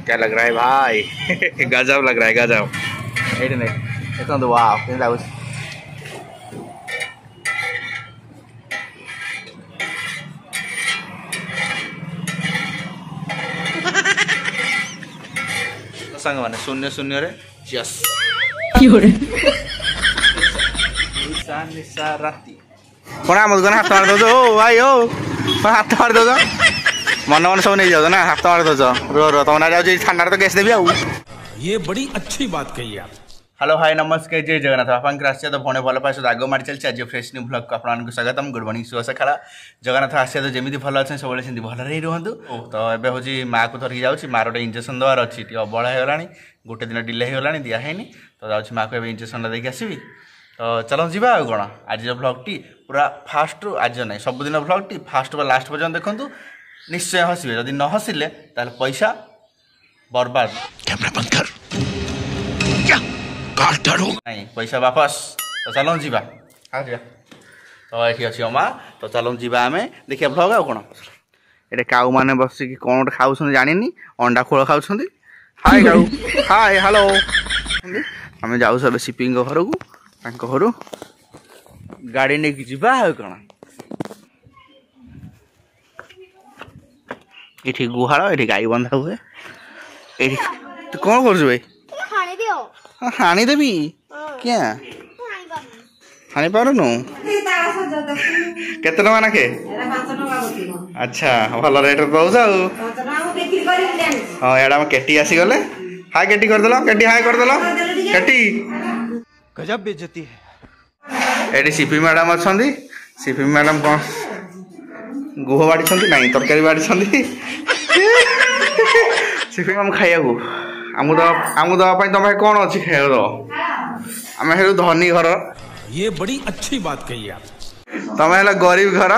क्या लग रहा है भाई? गजब लग रहा है, गजब। एट नहीं देखो तो वाह किन लागु संग माने शून्य शून्य रे यस निशा निशा राती कोना मत गना हाथ मार दो ओ भाई ओ हाथ मार दो मन मन सब नहीं जाओ ना हाथ मार दो रो रो तुम ना जाओ ठंडा तो कैसे देवी आउ ये बड़ी अच्छी बात कही आप। हेलो हाय नमस्कार जय जगन्नाथ आपन आसिया तो भणे भल पास आग मारी चलছে आज फ्रेश न्यू ब्लॉग को आपन स्वागतम गुड मॉर्निंग शुभ सकाळ जगन्नाथ आसिया तो जमी भल अच्छे सब से भल रही रुहतु तो एबे होची माँ को धरिक जाऊँ माँ रोटे इंजेक्शन देवार अच्छी टी अबड़ा होगा गोटे दिन डिले होगा दिहैनी तो जाऊँ माँ को इंजेक्शन देकी आसबि तो चलो जी कौन आज ब्लॉग टी पूरा फास्ट आज ना सबुदिन ब्लॉग टी फास्ट लास्ट पर्यटन देखूँ निश्चय हसबे जदि न हसिले पैसा बर्बाद कैमरा बंद कर नहीं पैसा वापस तो चलो जी हाँ जी तो ये अच्छी अमा तो चलो जी आम देखिए ब्लॉग आ कौन ये काऊ मैंने बसिक कौन गोटे खाऊ जानी अंडा खोल खाऊ हाय काऊ हाय हेलो आम जाऊ सब सिपिंग घर को घर गाड़ी नहीं कि कौन ये गुहाल ये गाई बंधा हुए ये तू कौन कर हाणी देवी क्या हाणी पारुनु केते टका नाखे अच्छा भल रेट पाउछ हाँ एडा केटी आसी गले हाय केटी कर देलो केटी हाय कर देलो केटी गजब बेइज्जती है एडी सीपी मैडम अछंदी सीपी मैडम कौन गुह बाड़ी छंदी नहीं तरकारी बाड़ी छंदी सीपी हम खाइया को आमु दवा तुम कौन अच्छी खाए दो आम धनी घर ये बड़ी अच्छी बात कही आप तुम है गरीब घर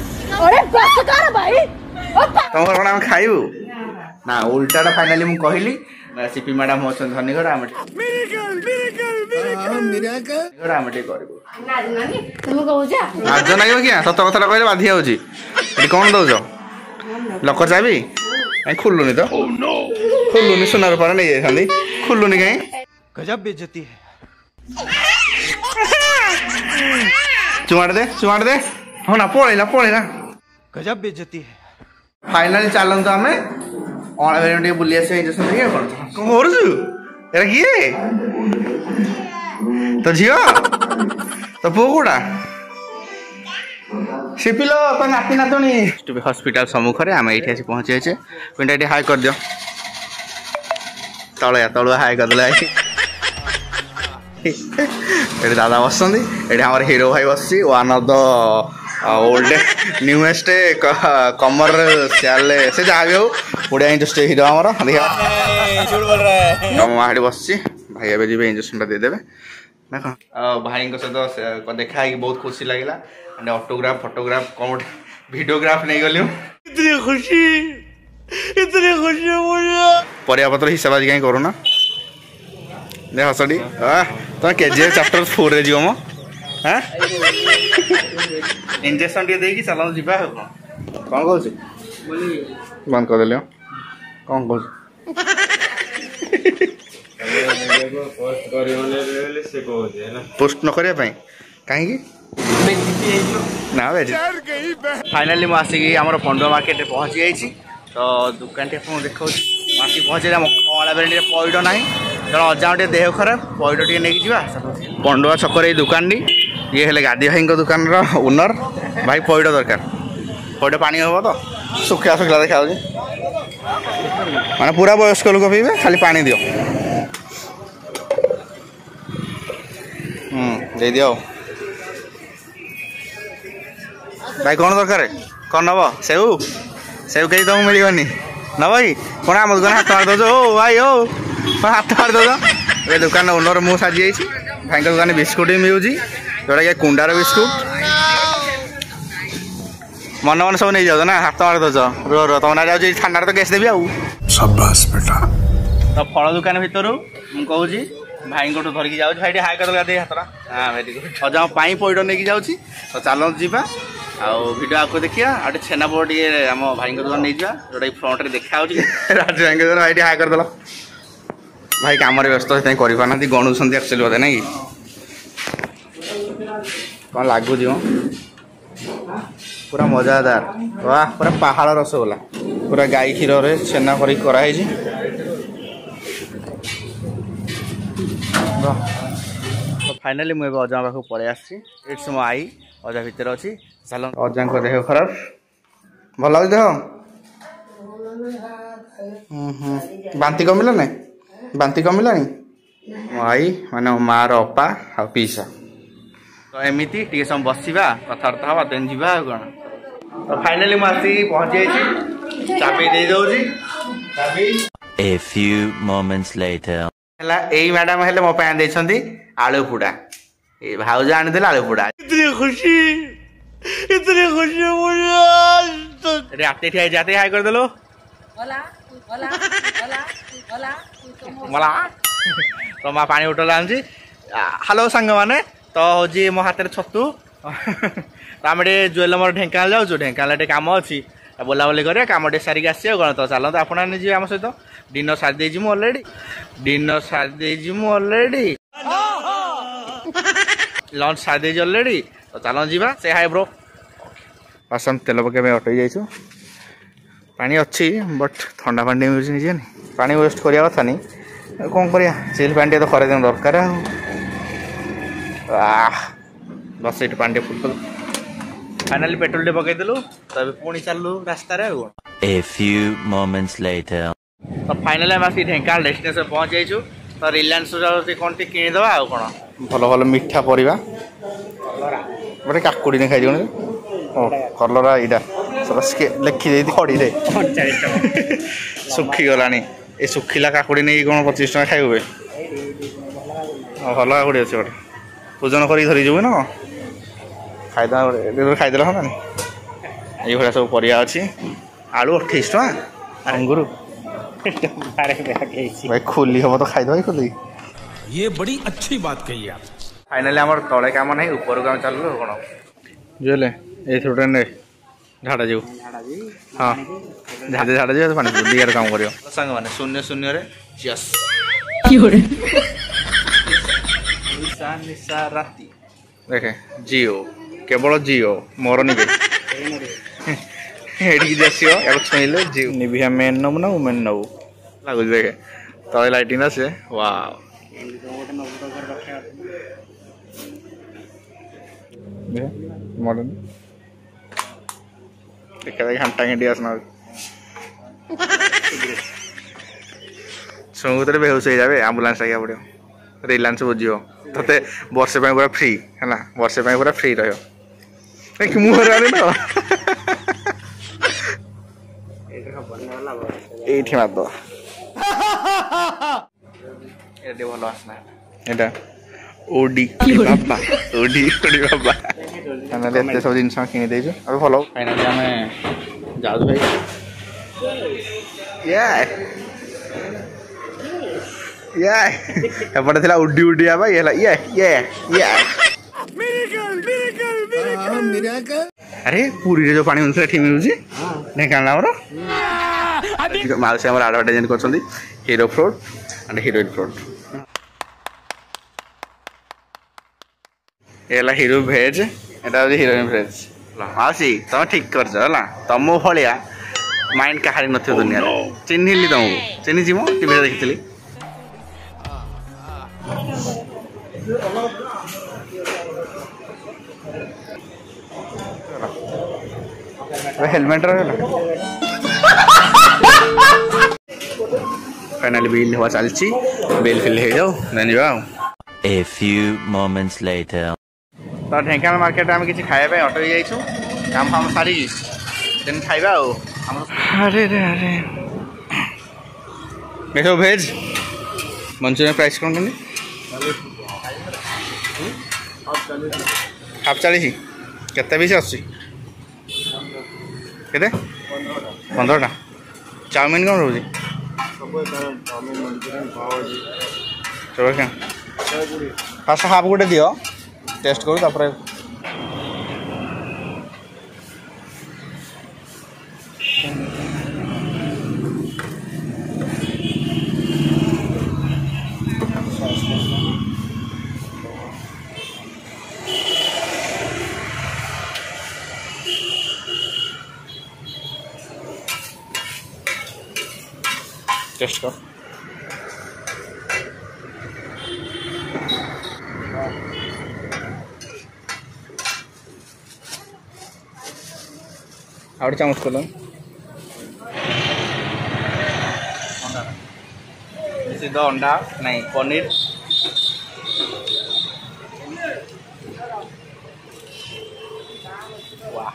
तुम कौन आम खाइबू ना उल्टा फाइनाली मुझे कहली सीपी मैडम हो धनी घर आम लाज नाग क्या सत कथा कहले बाधि जाऊँगी कौन दौच लकर चाबी खुलुनी तो खुलुनी सुना रूपा नहीं जाती खुलुनी कहीं गजब बेइज्जती है चुमाड़ दे हाँ ना पड़ेगा गजब बेइज्जती है फाइनाली चलते आम अणा बुली आस इंजेक्शन देखिए कौन कर किए तो झील तो पुओ कौटा सिपिलो नाती नातुणी हॉस्पिटल सम्मुखें आम ये पहुँची जाए पिंटा ये हाई कर दियो तलुआ हाई करदे ये दादा बस ये हीरो भाई बस one of the old newest Kamar Sial से जहाँ भी हो ओडिया इंडस्ट्री हीरो आमर देखा बस भाई ए इंजेक्शन देदेवे देख भाई सहित देखा बहुत खुशी लगे ऑटोग्राफ फोटोग्राफ कौन वीडियोग्राफ नहीं गली इतनी खुशी परिया पत्र हिसाब आज कहीं करूना देख हसटी तुम केजीएफ चैप्टर 4 रे जीव मो हाँ इंजेक्शन टे देकी चलो जीवा कौन कौन बंद कर दिल कौन कौन पोस्ट न करने कहीं ना फाइनाली मुझे आसिक आम पंडुआ मार्केट पहुँची जाइए तो दुकान टी आप देखा आसिक पहुँचे अला बेल पैड ना जन अजा टे देह खराब पैड टे नहीं जा पंडुआ छकर ये दुकान ये हेले गादी भाई दुकान ओनर भाई पैड दरकार पैड पानी हम तो सुखिया सुखिला देखा मैंने पूरा वयस्क लोक पीबे खाली पानी दियो दे दियो भाई कौन दरकार कौन नब सेव सेव कहीं तुमको मिलनी न भाई कौन आम दुकान हाथ मार दो ओ भाई ओ हाथ मार दो ये दुकान ओनर मुझे साजी जाइए भाई दुकान बिस्कुट भी मिलूँ जोटा कि कुंडार बिस्कुट मन मन सब नहीं जाओ ना हाथ मार दो रो रो तुम ना जाऊँ ठंडा तो कैसे देवी आउ तो फल दुकान भितर मुझे कहूँ भाई को धरिकी जाऊँ भाई हाई कर गाधे हाथ हाँ वेरी गुड अजा पैड नहीं जाऊँ तो चलो जी भिडियो आपको देखिया आ छेनापोड़ टे आम भाई दुकान नहीं जा जोटा फ्रंट में देखा राजू भाई दुकान भाई हाई करदेल भाई कम व्यस्त करना गणुंट एक्चुअली बोधे ना कौन लगुच पूरा मजादार वाह पूरा पहाड़ रसगोला पूरा गाई क्षीर छेना कराई तो फाइनाली मुझे अजा पाख पलि आट्स मो आई अजा भितर अच्छी चल अजा देह खराब भल लगे देह बांती कमिला ना बांती कमिला मो आई माने माँ रपा आ पीसा तो एमती टे समय बसवा कथबार्ता हाँ देन जा कौन तो फाइनाली मुझे पहुंची चाबी दे दौची चाबी A few moments later. यही मैडम हेल्ले मो देती आलू पुड़ा ये भाउज आनी आलू पुड़ा इतनी खुशी रात जाते हाई कर देलो मला तो माँ पानी उठल आनी हेलो सांग मैंने तो हूँ मो हाथ में छतु तो आम जुएल मोर ढेंकानाल जाऊँ ढेंकानाल कम अच्छी बुलाबुली करें कम टे सारिक आस कौन तो चलते आपने जी आम सहित डिनर सारी देजी अलरेडी डिनर सारी देजी अलरेडी लंच सारी देजी अलरेडी तो चलो जीवा से हाय ब्रो बस हम तेल पकड़ अटक जाइछु पानी अच्छी बट ठंडा पानी मिलूँ निजे पानी वेस्ट करिया कथा नहीं कौन करिया चिल पानी तो खरे दिन दरकार बस ये पानी फुल फाइनाली पेट्रोल टे पकईदेलु तब पुणी चलू रास्तार A few moments later. तो फाइनाली आम आसी ढेंकानाल डेस्टिनेशन पहुँच जाइछु तो रिलायंस कौन टे किनीदे आ कौन भल भल मिठा परिवा गोटे काकुड़ी नहीं खाई दिखुन कलरा यहाँ सब लिखी दे खड़ी दे सुखी गलानी ये सुखिला काकुड़ी नहीं कौन 25 टका खाइबे भल काकुड़ी अच्छे गोटे पूजन कर धरी जीव ना खाईदे हाँ ये भाया सब परिया अच्छी आलू 28 टका अंगूर भाई खोली हम तो खाईद भाई खोली ये बड़ी अच्छी बात कही आप फाइनाली आम तले कम नहीं ऊपर कम चलू कौन जुएले ये थोड़े झाड़ा जीव हाँ झाड़े झाड़ा जीव पानी दिगार काम कर सांग मैंने शून्य शून्य यस निशा राति देखे जिओ केवल जिओ मोर निबे छुईले जिओ निभिया मेन नबू ना वुमेन नबू लगुच देखे तले लाइटिंग आसे वाओ मॉडर्न देखा घंटा घंटी आसना सुंगुत बेहोश हो जाए आम्बुलांस आगे पड़ो रिलायंस बुझो ते वर्षे पूरा फ्री है वर्षे पूरा फ्री रही मुहर ना ये मारद ये भल आसना यहाँ ओडी बाबा ओडी ओडी बाबा फाइनाली सब जिन किनी अब भल फाइनाली आम जाऊ भाई एपटे थी उडी उडी भाई अरे पूरी जो पानी मिलता है मिलूँ ढेंकानाल माउसी आडभर्टाइजमेंट कर hero fruit and heroine fruit ये हीरो भेज एटा हीरोइन भेज माउसी तुम ठीक कर तुम भाया माइंड कहारी न दुनिया चिन्हली तुमको चिन्ही मो टीवी देखी हेलमेट फाइनाली बिल हुआ चलती बिल फिल हो जाओ देन जा A few moments later. तो ढेंकानाल मार्केट आम किसी खाया अटक जाइछु काम फाम सारी देन खाइबा अरे रे अरे देखो भेज मंचूरियन प्राइस कौन कहते हाफ 40 केते पीस आसी केते 15 टा चाउमिन कौन रोजी चलो क्या फास्ट हाफ गोटे दियो टेस्ट करूँ तापर टेस्ट कर आउट चामच खोल सीधा अंडा नहीं पनीर वाह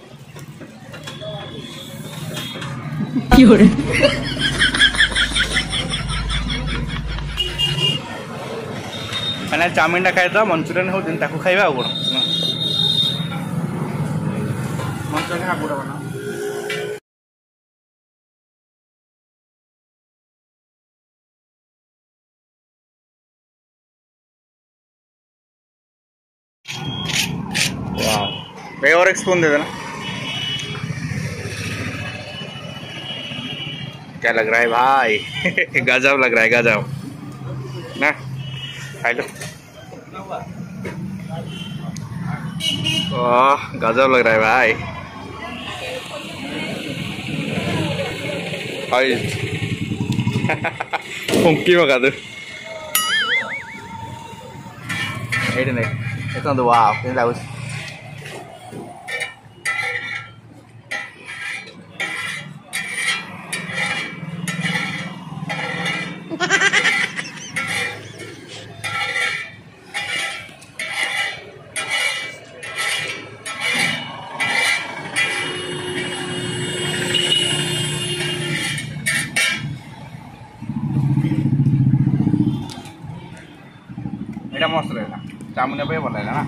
मैंने चाउमिन टा खाई मंचूरियन हो खाइबा आ कौन मंचूरियन आगुड़ा बना वाह और एक स्पून दे देना क्या लग रहा है भाई गजब लग रहा है गजब ना खाई लो गजब लग रहा है भाई फुंकी मगा दो ये नहीं तो वाह क्या लागू এটা मस्त रहेगा चाउमिन पे भल लगा ना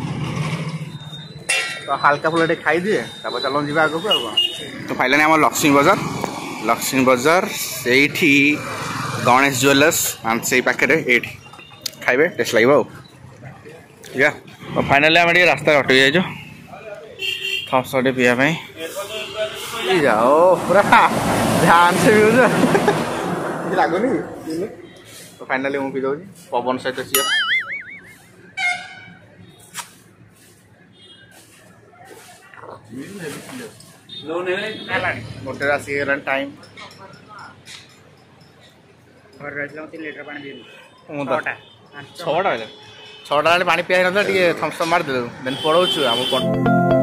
तो हल्का फुल खाई दिए तापर चलो जी आगे को तो फाइनली आम लक्ष्मी बजार से गणेश ज्वेलर्स एंड से पाखे ये खाइबे टेस्ट लगे ठीक है तो फाइनली आम रास्ता अटक जाइए थम्स अप पीवा जाओ पूरा ध्यान से पीऊ लगुनि तो फाइनली मुझे पी दूँ पवन सहित सी गोटे आसिक टाइम छटा पानी पिया थम्स अप मार दे देन पड़ोचु आम